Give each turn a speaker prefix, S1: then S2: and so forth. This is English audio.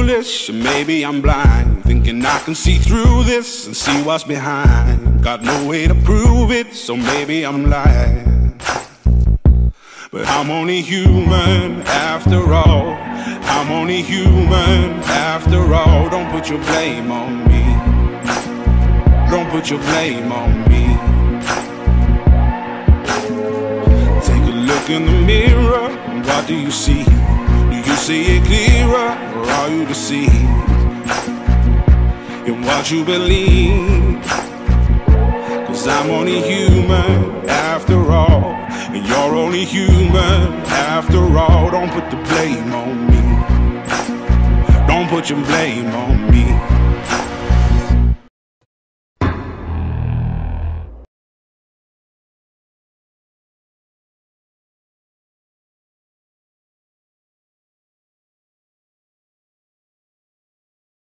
S1: foolish, or maybe I'm blind, thinking I can see through this and see what's behind. Got no way to prove it, so maybe I'm lying. But I'm only human after all. I'm only human after all. Don't put your blame on me. Don't put your blame on me. Take a look in the mirror, and what do you see? Do you see it clearer, or are you deceived in what you believe? 'Cause I'm only human after all, and you're only human after all. Don't put the blame on me. Don't put your blame on me.